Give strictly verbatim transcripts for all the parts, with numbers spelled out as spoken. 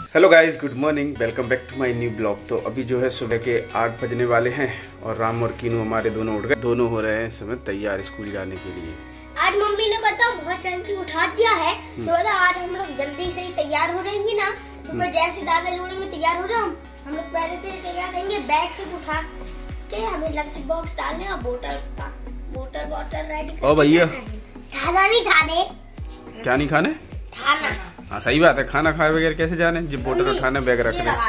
Hello guys, good morning, welcome back to my new blog. तो अभी जो है सुबह के आठ बजने वाले हैं और राम और कीनू हमारे दोनों उठ गए। दोनों हो रहे हैं समय तैयार स्कूल जाने के लिए। आज मम्मी ने बताओ बहुत जल्दी उठा दिया है तो बता आज हम लोग जल्दी से ही तैयार हो जाएंगे ना। तो फिर जैसे दादा जोड़ेंगे तैयार हो जाओ, हम लोग पहले से तैयार रहेंगे। बैग से उठा के हमें लंच बॉक्स डालने और बोतल का बोतल बोतल रेडी ओ भैया, खाना नहीं खाने। क्या नहीं खाने? खाना। हाँ सही बात है, खाना खाए बगैर कैसे जाने? जब बोतल उठाने बैग रख दे।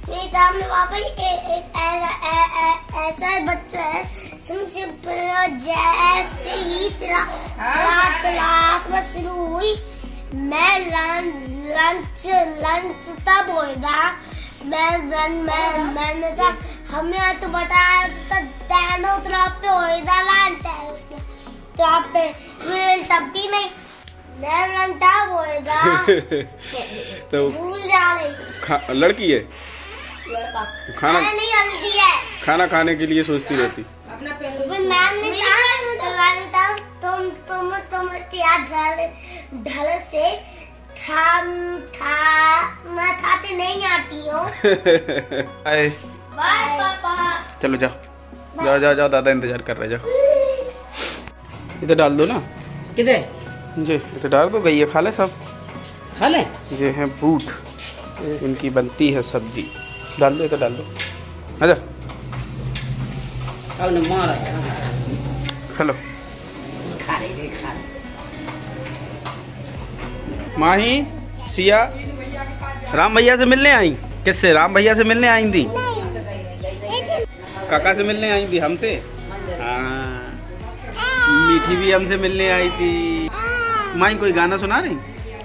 ऐसा बच्चा है जैसे ही क्लास में शुरू हुई मैं लंच लंच लंच तब होगा। मैं मैं मैं मैंने कहा हमें तो बताया तो तरफ पे होगा लंच तो आप पे तब भी नहीं तो भूल जा रही लड़की है लड़का खाना नहीं हल्दी है खाना खाने के लिए सोचती रहती। तुम तुम तुम ढल से खाना खाते नहीं आती हो। बाय पापा। चलो जाओ जाओ जाओ जाओ, दादा इंतजार कर रहे। जाओ इधर डाल दो ना। किधर जी इधर डाल दो, गई है खा ले सब खा ले। ये है बूट, इनकी बनती है सब्जी। डाल दो इधर डाल दो। आजा अब न मार खा लो। खा ले खा ले। माही सिया राम भैया से मिलने आई। किससे? राम भैया से मिलने आई थी, काका से मिलने आई थी, हमसे। हाँ मीठी भी हमसे मिलने आई थी। माई कोई गाना सुना रही?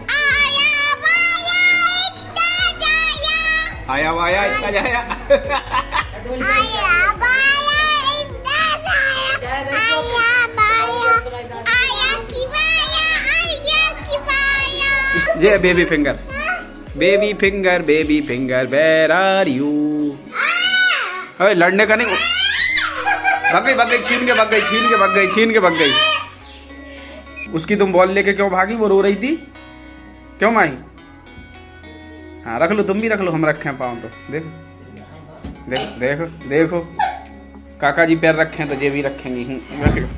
आया वाया इतना जाया जे baby finger baby finger baby finger where are you. अरे लड़ने का नहीं, भाग गई भाग गई छीन के भाग गई छीन के भाग गई छीन के भाग गई। उसकी तुम बॉल लेके क्यों भागी? वो रो रही थी क्यों माही? हाँ रख लो, तुम भी रख लो, हम रखे हैं पाँव तो। देखो देख, देखो देखो काका जी पैर रखे हैं तो ये भी रखेंगी। रख लो,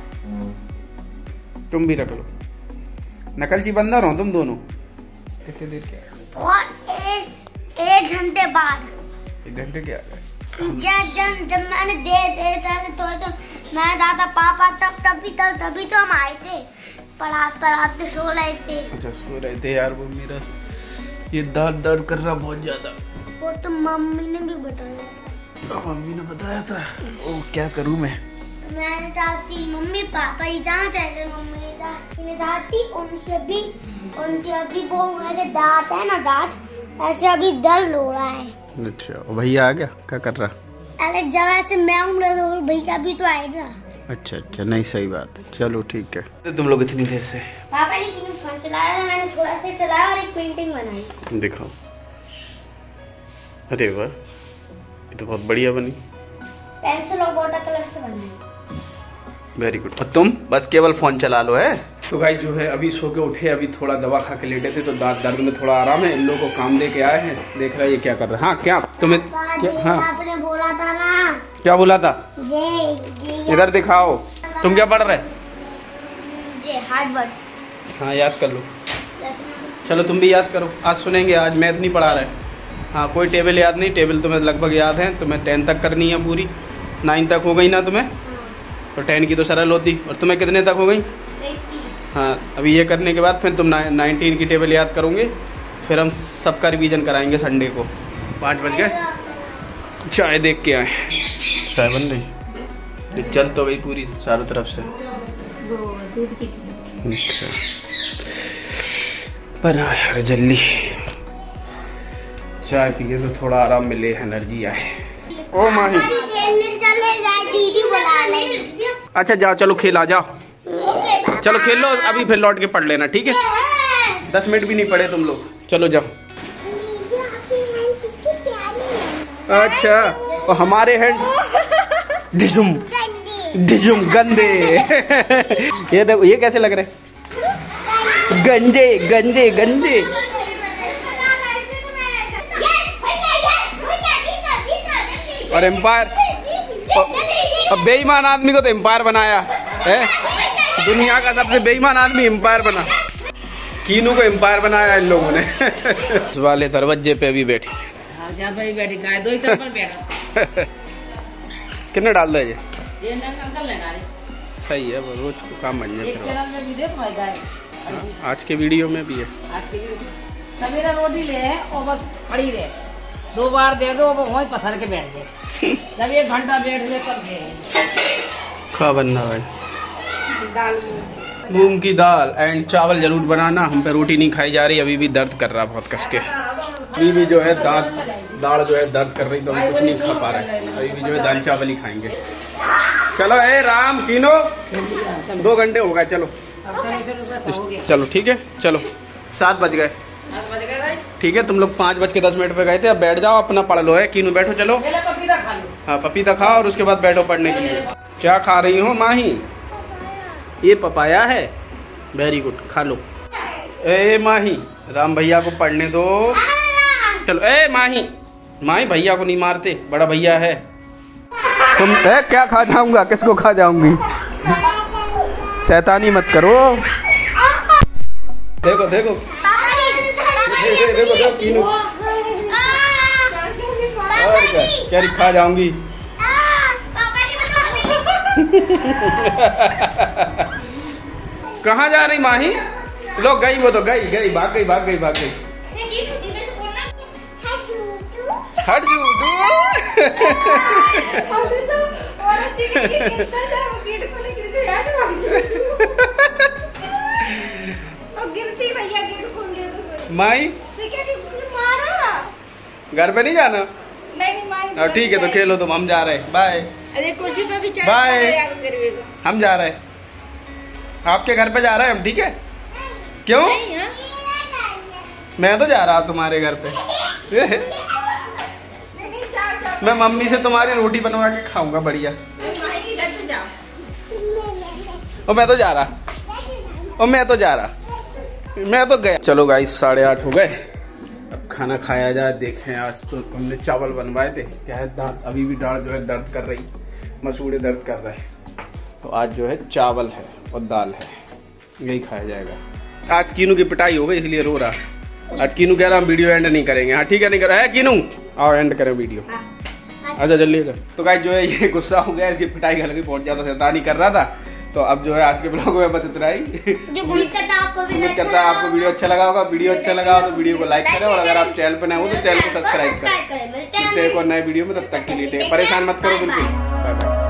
तुम भी रख लो। नकलची बंदर हो तुम दोनों। कितने देर के? एक एक घंटे बाद। एक घंटे क्या? जब जब जब मैंने दे दे तो तो मैं दादा पापा तब तभी तब तभी तो हम आए थे। पढ़ा पढ़ाते सो रहे थे। अच्छा सो रहे थे यार। वो मेरा ये दर्द दर्द कर रहा बहुत ज्यादा। वो तो मम्मी ने भी बताया। मम्मी ने बताया था। ओ क्या करूं मैं? मैंने चाहती मम्मी पापा ही जाना चाहते। मम्मी ने चाहती उनके भी उनके अभी वो ऐसे दांत है ना, दांत ऐसे अभी दर्द हो रहा है। अच्छा भैया आ गया? क्या कर रहा? अरे जब ऐसे मैं उम्र तो भैया भी तो आएगा। अच्छा अच्छा, नहीं सही बात है। चलो ठीक है। तो तुम लोग इतनी देर से? पापा ने फोन चलाया था, मैंने थोड़ा सा चलाया और एक पेंटिंग बनाई। दिखाओ। अरे वाह, ये तो बहुत बढ़िया बनी। पेंसिल और वाटर कलर से बनी। Very good. और तुम बस केवल फोन चला लो है। तो भाई जो है अभी सो के उठे, अभी थोड़ा दवा खा के लेटे थे तो दांत दर्द में थोड़ा आराम है। इन लोगों को काम दे के आए हैं। देख रहा है ये क्या कर रहा है। हाँ क्या तुम्हें क्या? हाँ आपने बोला था ना। क्या बोला था? ये, ये इधर दिखाओ। तुम क्या पढ़ रहे? ये हार्ड वर्ड्स। हाँ याद कर लो। चलो तुम भी याद करो। आज सुनेंगे, आज मैथ नहीं पढ़ा रहे। हाँ कोई टेबल याद नहीं। टेबल तुम्हें लगभग याद है। तुम्हें टेन तक करनी है पूरी। नाइन तक हो गई ना तुम्हें? तो टेन की तो सरल होती। और तुम्हें कितने तक हो गई? हाँ अभी ये करने के बाद फिर तुम नाइनटीन की टेबल याद करोगे। फिर हम सबका रिवीजन कराएंगे संडे को। पाँच बज गए, चाय देख के आए। चाय बन रही, जल तो गई पूरी चारों तरफ से। वो दूध की। अच्छा बना यार जल्दी। चाय पिए तो थोड़ा आराम मिले, एनर्जी आए। ओ माही अच्छा जाओ, चलो खेल आ जाओ। चलो खेल लो, अभी फिर लौट के पढ़ लेना ठीक है? दस मिनट भी नहीं पढ़े तुम लोग। चलो जाओ। अच्छा और हमारे हैं डिजुम डिजुम गंदे। ये देखो ये कैसे लग रहे? गंदे गंदे गंदे। और एम्पायर, अब बेईमान आदमी को तो एम्पायर बनाया है। दुनिया का सबसे बेईमान आदमी एम्पायर बना। कीनू को एम्पायर बनाया इन लोगों ने। इस वाले दरवाजे पे भी बैठी, जहाँ पे बैठी गाय दो ही तरफ पर बैठा। कितने डाल दे? ये अंकल लेना है। सही है, वो रोज को काम बन जाए। एक चैनल में वीडियो तो है गाय। आज के वीडियो में भी है। आज के वीडियो सवेरा रोटी ले और बस पड़ी रहे, दो बार दे दो वहीं पसंद के बैठ गए। जब एक घंटा बैठ ले तब खा बनना भाई। दाल मूंग की दाल एंड चावल जरूर बनाना। हम पे रोटी नहीं खाई जा रही, अभी भी दर्द कर रहा बहुत कस के। अभी भी जो है दाल दाल जो है दर्द कर रही, तो हम कुछ नहीं खा पा रहे। अभी भी जो है दाल चावल ही खाएंगे। चलो ए राम तीनो, दो घंटे हो गए। चलो चलो ठीक है, चलो सात बज गए। ठीक है, तुम लोग पाँच बज के दस मिनट पे गए थे, अब बैठ जाओ अपना पढ़ लो। है कीनू बैठो, चलो पपीता खा लो। हाँ पपीता खाओ और उसके बाद बैठो पढ़ने के लिए। क्या खा रही हो माही? ये पपाया है, वेरी गुड, खा लो। ए माही, राम भैया को पढ़ने दो। चलो ए माही, माही भैया को नहीं मारते, बड़ा भैया है। तुम ए, क्या खा जाऊंगा? किसको खा जाऊंगी? शैतानी मत करो। देखो देखो देखो देखो देखो कीनू, और क्या क्या खा जाऊंगी। कहाँ जा रही माही? लो गई, वो तो गई गई भाग गई भाग गई भाग गई। हट जू माई घर पे नहीं जाना? नहीं, ठीक है तो खेलो तुम, हम जा रहे हैं। बाय। अरे कुर्सी पे भी चढ़ बाय, हम जा रहे हैं, आपके घर पे जा रहे हैं हम। ठीक है, क्यों? मैं तो जा रहा हूँ तुम्हारे घर पे। मैं मम्मी से तुम्हारी रोटी बनवा के खाऊंगा बढ़िया। और मैं तो जा रहा, और मैं तो जा रहा, मैं तो गया। चलो गाइस साढ़े आठ हो गए, अब खाना खाया जाए। देखें, आज तो हमने चावल बनवाए थे। क्या है, दांत अभी भी दाढ़ जो है दर्द कर रही, मसूड़े दर्द कर रहे हैं। तो आज जो है चावल है और दाल है, यही खाया जाएगा। आज कीनू की पिटाई हो गई इसलिए रो रहा। आज कीनू कह रहा हम वीडियो एंड नहीं करेंगे। हाँ ठीक है, नहीं कर रहा है कीनू, आओ एंड करें वीडियो। अच्छा जल्दी कर। तो गाइस जो है ये गुस्सा हो गया, इसकी पिटाई घर की बहुत ज्यादा शैतानी कर रहा था। तो अब जो है आज के ब्लॉग में बस इतना ही। जो उम्मीद करता है आपको वीडियो अच्छा लगा होगा। वीडियो अच्छा लगा हो तो वीडियो को लाइक करें, और अगर आप चैनल पर नए हो तो चैनल को सब्सक्राइब करें। मिलते हैं एक और नए वीडियो में, तब तक के लिए परेशान मत करो बिल्कुल। Bye bye.